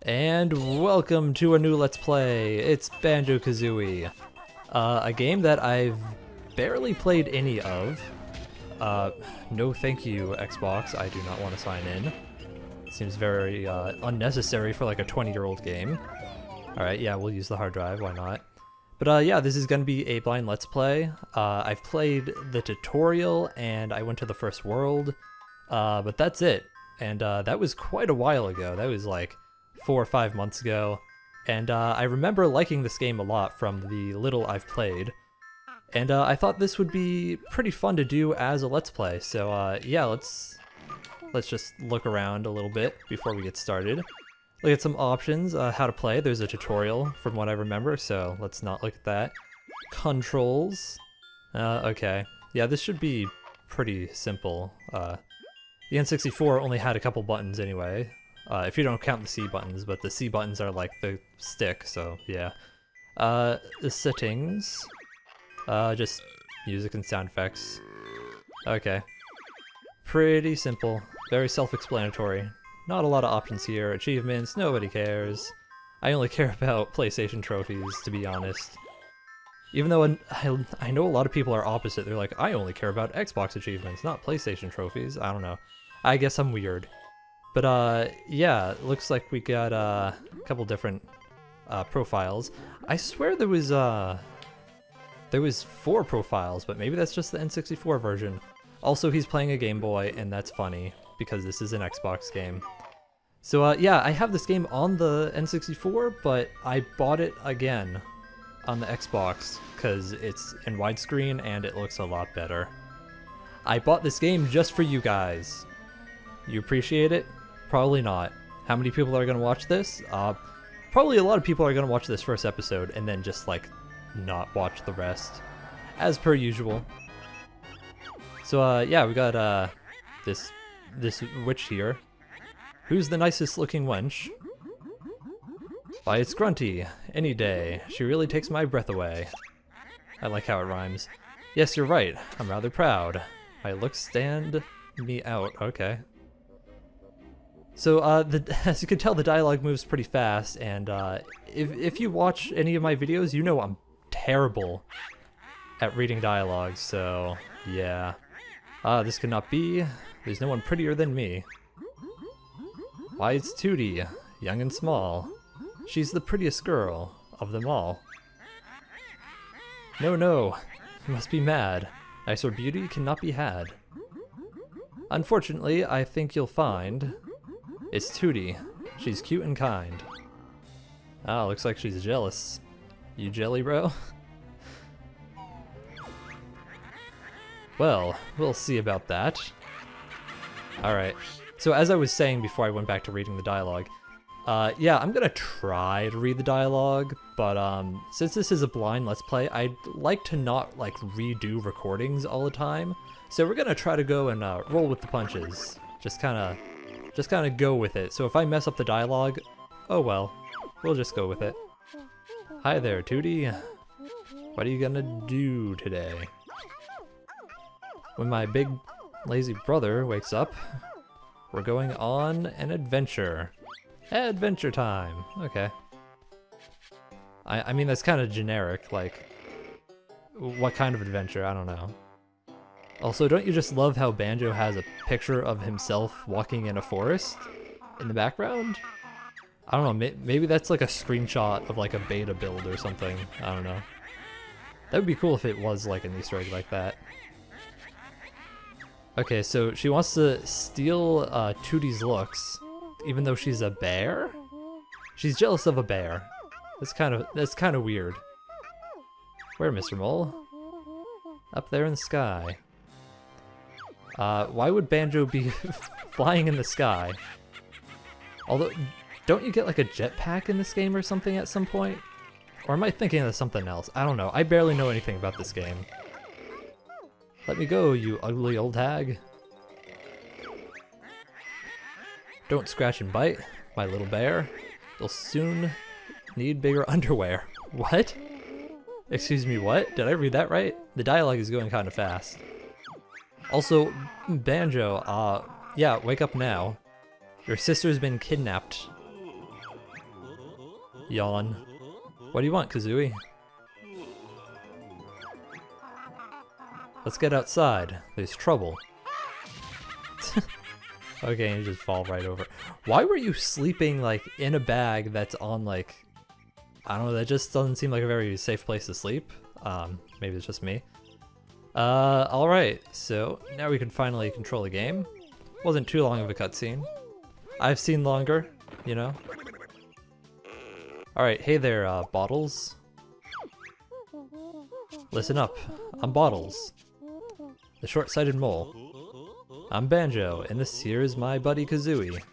And welcome to a new Let's Play. It's Banjo-Kazooie, a game that I've barely played any of. No thank you, Xbox, I do not want to sign in. Seems very unnecessary for like a 20-year-old game. Alright, yeah, we'll use the hard drive, why not? But yeah, this is going to be a blind Let's Play. I've played the tutorial and I went to the first world, but that's it. And that was quite a while ago. That was like 4 or 5 months ago, and I remember liking this game a lot from the little I've played, and I thought this would be pretty fun to do as a Let's Play. So yeah, let's just look around a little bit before we get started. Look at some options, how to play. There's a tutorial from what I remember, so let's not look at that. Controls. Okay. Yeah, this should be pretty simple. The N64 only had a couple buttons anyway. If you don't count the C buttons, but the C buttons are like the stick, so yeah. The settings. Just music and sound effects. Okay. Pretty simple. Very self-explanatory. Not a lot of options here. Achievements, nobody cares. I only care about PlayStation trophies, to be honest. Even though I know a lot of people are opposite. They're like, I only care about Xbox achievements, not PlayStation trophies. I don't know. I guess I'm weird. But yeah, it looks like we got a couple different profiles. I swear there was 4 profiles, but maybe that's just the N64 version. Also, he's playing a Game Boy, and that's funny because this is an Xbox game. So yeah, I have this game on the N64, but I bought it again on the Xbox because it's in widescreen and it looks a lot better. I bought this game just for you guys. You appreciate it? Probably not. How many people are going to watch this? Probably a lot of people are going to watch this first episode and then just like not watch the rest, as per usual. So yeah, we got this witch here. Who's the nicest looking wench? Why, it's Grunty. Any day. She really takes my breath away. I like how it rhymes. Yes, you're right. I'm rather proud. My looks stand me out. Okay. So as you can tell, the dialogue moves pretty fast, and if you watch any of my videos, you know I'm terrible at reading dialogue, so yeah. This could not be. There's no one prettier than me. Why, it's Tootie, young and small. She's the prettiest girl of them all. No, no, you must be mad. Nicer beauty cannot be had. Unfortunately, I think you'll find it's Tootie. She's cute and kind. Ah, looks like she's jealous. You jelly, bro? Well, we'll see about that. Alright, so as I was saying before I went back to reading the dialogue, yeah, I'm gonna try to read the dialogue, but since this is a blind Let's Play, I'd like to not like redo recordings all the time. So we're gonna try to go and roll with the punches. Just kinda go with it. So if I mess up the dialogue, oh well, we'll just go with it. Hi there, Tootie. What are you gonna do today? When my big lazy brother wakes up, we're going on an adventure. Adventure time. Okay. I mean, that's kind of generic, like, what kind of adventure? I don't know. Also, don't you just love how Banjo has a picture of himself walking in a forest in the background? I don't know, maybe that's like a screenshot of like a beta build or something. I don't know. That would be cool if it was like an Easter egg like that. Okay, so she wants to steal Tootie's looks, even though she's a bear? She's jealous of a bear. That's kind of weird. Where, Mr. Mole? Up there in the sky. Why would Banjo be flying in the sky? Although, don't you get like a jetpack in this game or something at some point? Or am I thinking of something else? I don't know. I barely know anything about this game. Let me go, you ugly old hag. Don't scratch and bite, my little bear. You'll soon need bigger underwear. What? Excuse me, what? Did I read that right? The dialogue is going kind of fast. Also, Banjo, yeah, wake up now. Your sister's been kidnapped. Yawn. What do you want, Kazooie? Let's get outside. There's trouble. Okay, you just fall right over. Why were you sleeping like in a bag that's on like, I don't know, that just doesn't seem like a very safe place to sleep. Maybe it's just me. Alright, so now we can finally control the game. Wasn't too long of a cutscene. I've seen longer, you know. Alright, hey there, Bottles. Listen up, I'm Bottles, the short-sighted mole. I'm Banjo, and this here is my buddy Kazooie.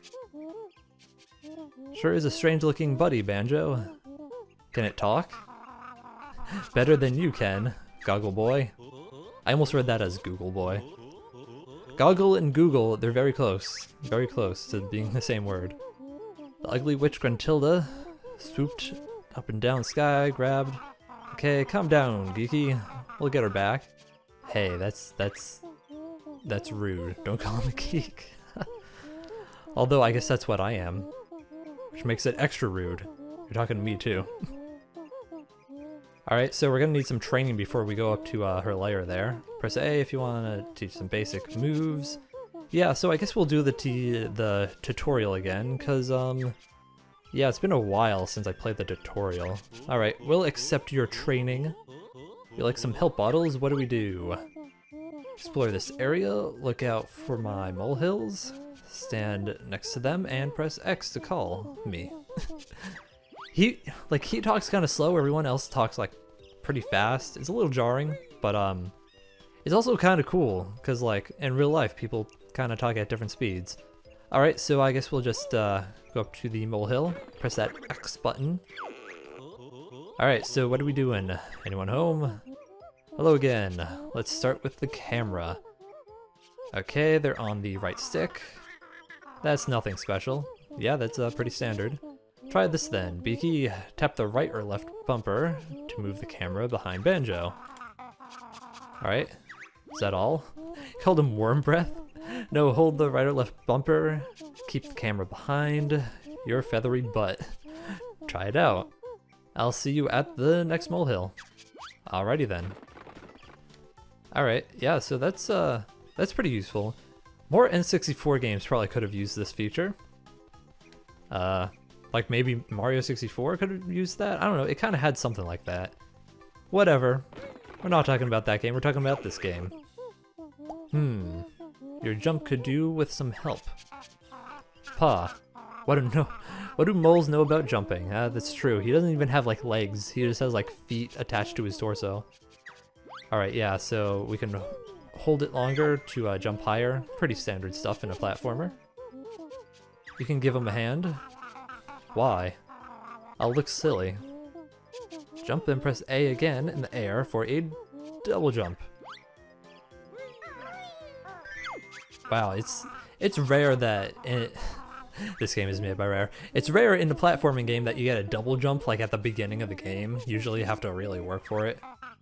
Sure is a strange-looking buddy, Banjo. Can it talk? Better than you can, Goggle Boy. I almost read that as Google Boy. Goggle and Google, they're very close to being the same word. The ugly witch Gruntilda swooped up and down sky, grabbed. Okay, calm down, Geeky. We'll get her back. Hey, that's rude. Don't call him a geek. Although I guess that's what I am, which makes it extra rude. You're talking to me too. Alright, so we're gonna need some training before we go up to her lair there. Press A if you want to teach some basic moves. Yeah, so I guess we'll do the tutorial again, because, yeah, it's been a while since I played the tutorial. Alright, we'll accept your training. You like some help, Bottles? What do we do? Explore this area, look out for my molehills, stand next to them, and press X to call me. He talks kind of slow, everyone else talks like pretty fast. It's a little jarring, but it's also kind of cool, because like in real life people kind of talk at different speeds. Alright, so I guess we'll just go up to the molehill, press that X button. Alright, so what are we doing? Anyone home? Hello again. Let's start with the camera. Okay, they're on the right stick. That's nothing special. Yeah, that's pretty standard. Try this then. Beaky, tap the right or left bumper to move the camera behind Banjo. Alright, is that all? Called him worm breath? No, hold the right or left bumper, keep the camera behind your feathery butt. Try it out. I'll see you at the next molehill. Alrighty then. Alright, yeah, so that's pretty useful. More N64 games probably could have used this feature. Like maybe Mario 64 could have used that? I don't know, it kind of had something like that. Whatever. We're not talking about that game, we're talking about this game. Your jump could do with some help. Pa, what do moles know about jumping? That's true, he doesn't even have like legs, he just has like feet attached to his torso. Alright, yeah, so we can hold it longer to jump higher. Pretty standard stuff in a platformer. You can give him a hand. Why? I'll look silly. Jump and press A again in the air for a double jump. Wow, it's rare that this game is made by Rare. It's rare in the platforming game that you get a double jump like at the beginning of the game. Usually you have to really work for it.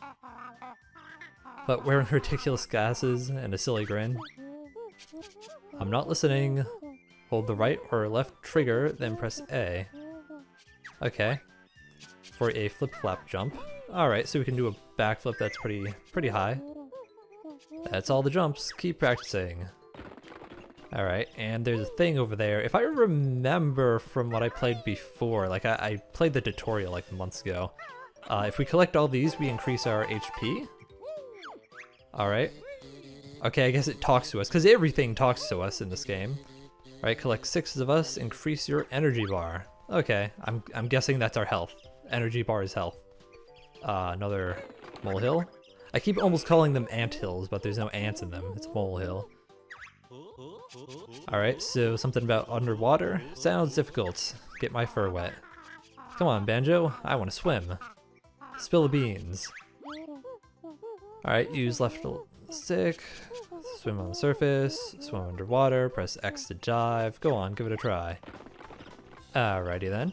But wearing ridiculous glasses and a silly grin. I'm not listening. Hold the right or left trigger, then press A. Okay. For a flip-flap jump. Alright, so we can do a backflip that's pretty high. That's all the jumps. Keep practicing. Alright, and there's a thing over there. If I remember from what I played before, like I played the tutorial like months ago. If we collect all these, we increase our HP. Alright. Okay, I guess it talks to us, because everything talks to us in this game. Alright, collect 6 of us, increase your energy bar. Okay, I'm guessing that's our health. Energy bar is health. Another molehill. I keep almost calling them anthills, but there's no ants in them. It's a molehill. Alright, so something about underwater? Sounds difficult. Get my fur wet. Come on, Banjo, I want to swim. Spill the beans. Alright, use left stick, swim on the surface, swim underwater, press X to dive. Go on, give it a try. Alrighty then.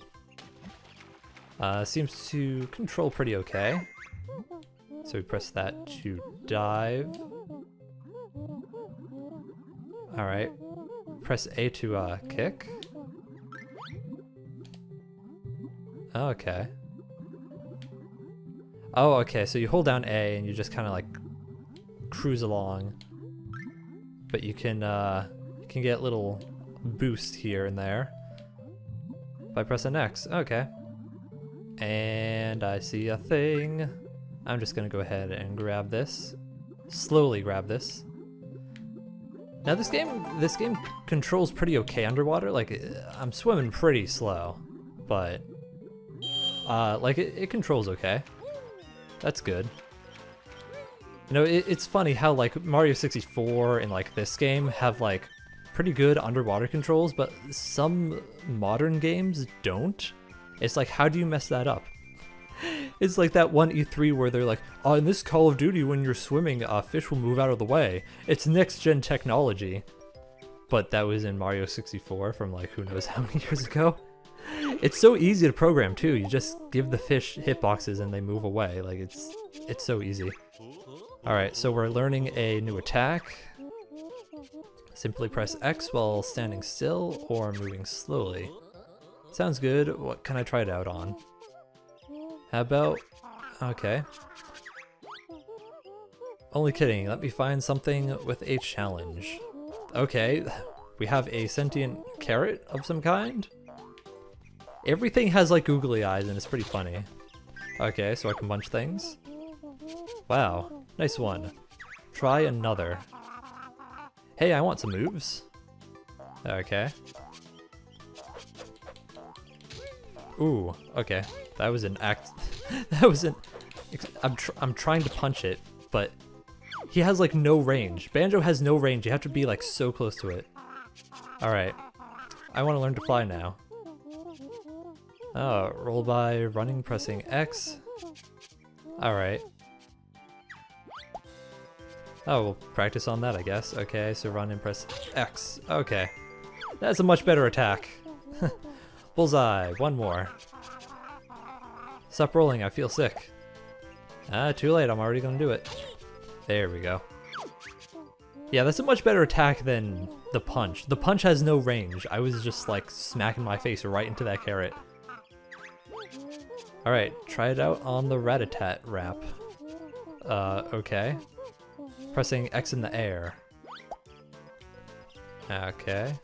Seems to control pretty okay. So we press that to dive. Alright, press A to kick. Okay. Oh, okay, so you hold down A and you just kind of like cruise along. But you can get little boost here and there by pressing X. Okay. And I see a thing. I'm just gonna go ahead and grab this. Slowly grab this. Now this game controls pretty okay underwater. Like I'm swimming pretty slow, but like it controls okay. That's good. You know, it's funny how like Mario 64 and like this game have like pretty good underwater controls, but some modern games don't. It's like, how do you mess that up? It's like that one E3 where they're like, oh, in this Call of Duty, when you're swimming, fish will move out of the way. It's next-gen technology. But that was in Mario 64 from like who knows how many years ago. It's so easy to program too. You just give the fish hitboxes and they move away. Like it's so easy. Alright, so we're learning a new attack. Simply press X while standing still or moving slowly. Sounds good. What can I try it out on? How about... Okay. Only kidding. Let me find something with a challenge. Okay, we have a sentient carrot of some kind. Everything has like googly eyes and it's pretty funny. Okay, so I can punch things. Wow, nice one. Try another. Hey, I want some moves. Okay. Ooh, okay. That was an act. That was an. I'm trying to punch it, but he has like no range. Banjo has no range. You have to be like so close to it. All right. I want to learn to fly now. Oh, roll by running, pressing X. All right. Oh, we'll practice on that, I guess. Okay, so run and press X. Okay. That's a much better attack. Bullseye, one more. Stop rolling, I feel sick. Ah, too late, I'm already gonna do it. There we go. Yeah, that's a much better attack than the punch. The punch has no range. I was just like smacking my face right into that carrot. Alright, try it out on the rat-a-tat wrap. Okay. Pressing X in the air. Okay.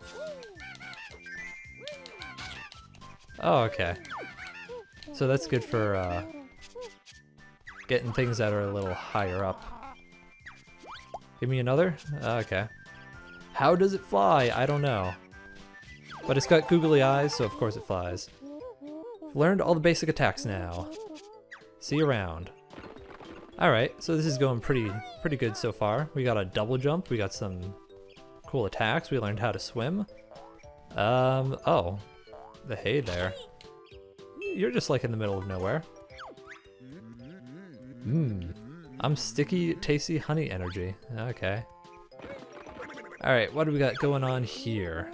Oh, okay. So that's good for getting things that are a little higher up. Give me another? Okay. How does it fly? I don't know. But it's got googly eyes, so of course it flies. Learned all the basic attacks now. See you around. Alright, so this is going pretty good so far. We got a double jump, we got some cool attacks, we learned how to swim. Oh. The hay there. You're just like in the middle of nowhere. I'm sticky, tasty honey energy. Okay. Alright, what do we got going on here?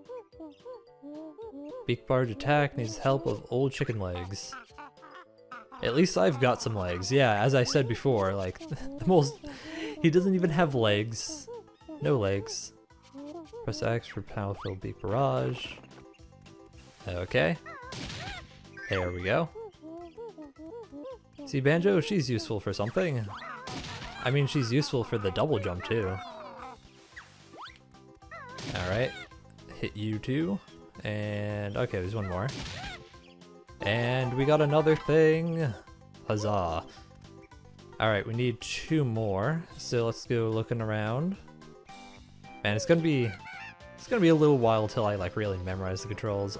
Beak barge attack needs help of old chicken legs. At least I've got some legs. Yeah, as I said before, like, he doesn't even have legs. No legs. Press X for powerful beak barrage. Okay. There we go. See, Banjo, she's useful for something. I mean, she's useful for the double jump, too. Alright. Hit you too. And, okay, there's one more. And we got another thing. Huzzah. Alright, we need 2 more. So let's go looking around. Man, it's gonna be a little while till I like really memorize the controls.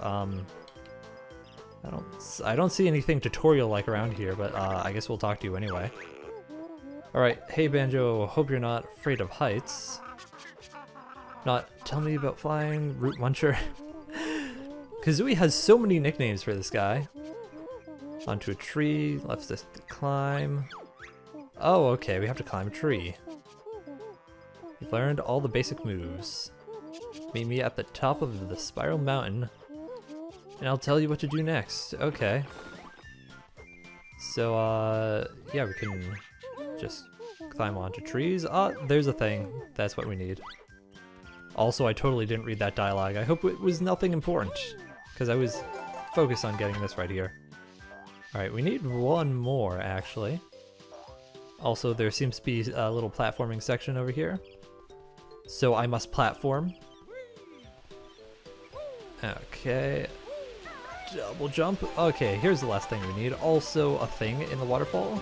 I don't see anything tutorial like around here, but I guess we'll talk to you anyway. Alright, hey Banjo, hope you're not afraid of heights. Not tell me about flying, root muncher. Kazooie has so many nicknames for this guy. Onto a tree, left stick to climb. Oh, okay, we have to climb a tree. You've learned all the basic moves. Meet me at the top of the spiral mountain, and I'll tell you what to do next. Okay. So, yeah, we can just climb onto trees. There's a thing. That's what we need. Also, I totally didn't read that dialogue. I hope it was nothing important, because I was focused on getting this right here. Alright, we need one more, actually. Also, there seems to be a little platforming section over here. So I must platform. Okay. Double jump. Okay, here's the last thing we need. Also a thing in the waterfall.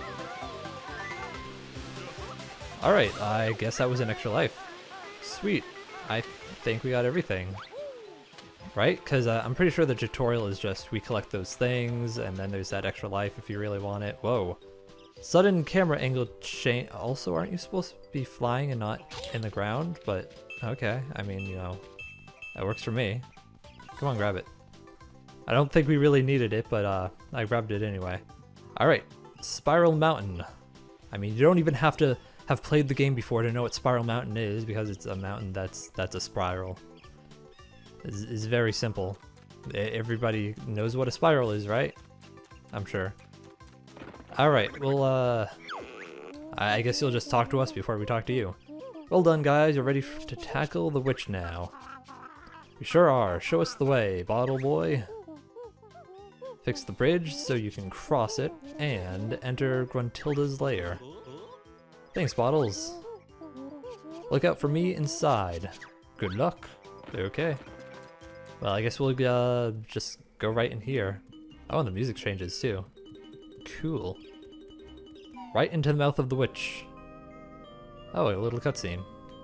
Alright, I guess that was an extra life. Sweet. I think we got everything. Right? Because I'm pretty sure the tutorial is just we collect those things, and then there's that extra life if you really want it. Whoa. Sudden camera angle change. Also, aren't you supposed to be flying and not in the ground? But, okay. I mean, you know, that works for me. Come on, grab it. I don't think we really needed it, but I grabbed it anyway. Alright, Spiral Mountain. I mean, you don't even have to have played the game before to know what Spiral Mountain is, because it's a mountain that's a spiral. It's very simple. Everybody knows what a spiral is, right? I'm sure. Alright, well, I guess you'll just talk to us before we talk to you. Well done, guys. You're ready to tackle the witch now. We sure are. Show us the way, bottle boy. Fix the bridge so you can cross it and enter Gruntilda's lair. Thanks, Bottles. Look out for me inside. Good luck. Okay. Well, I guess we'll just go right in here. Oh, and the music changes too. Cool. Right into the mouth of the witch. Oh, a little cutscene.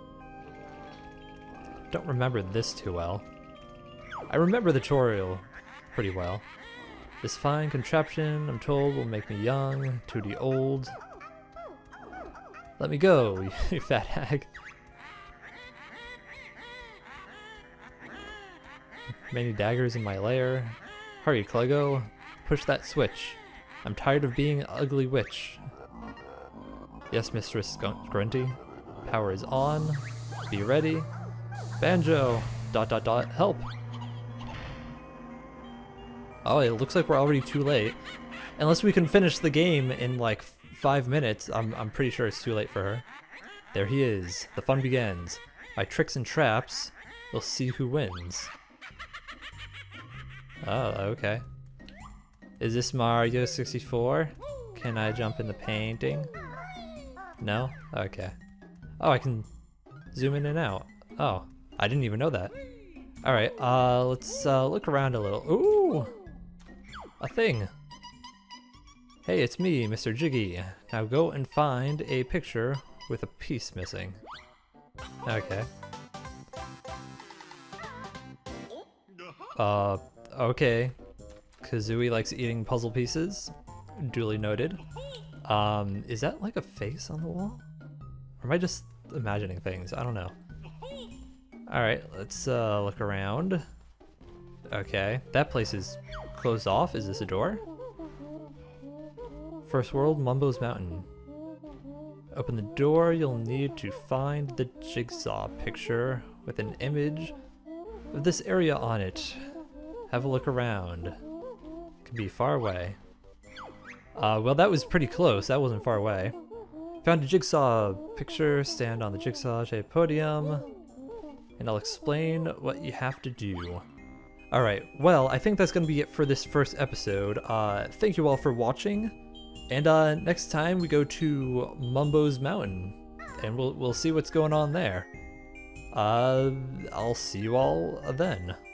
Don't remember this too well. I remember the tutorial pretty well. This fine contraption, I'm told, will make me young, Tootie old. Let me go, you fat hag. Many daggers in my lair. Hurry, Cleggo. Push that switch. I'm tired of being an ugly witch. Yes, Mistress Grunty. Power is on. Be ready. Banjo! ... help! Oh, it looks like we're already too late. Unless we can finish the game in like 5 minutes, I'm pretty sure it's too late for her. There he is. The fun begins. By tricks and traps, we'll see who wins. Oh, okay. Is this Mario 64? Can I jump in the painting? No? Okay. Oh, I can zoom in and out. Oh, I didn't even know that. Alright, let's look around a little. Ooh! A thing! Hey, it's me, Mr. Jiggy. Now go and find a picture with a piece missing. Okay. Okay. Kazooie likes eating puzzle pieces. Duly noted. Is that like a face on the wall? Or am I just imagining things? I don't know. Alright, let's look around. Okay, that place is closed off. Is this a door? First world, Mumbo's Mountain. Open the door, you'll need to find the jigsaw picture with an image of this area on it. Have a look around. It could be far away. Well, that was pretty close. That wasn't far away. Found a jigsaw picture. Stand on the jigsaw-shaped podium, and I'll explain what you have to do. Alright, well, I think that's going to be it for this first episode. Thank you all for watching, and next time we go to Mumbo's Mountain, and we'll see what's going on there. I'll see you all then.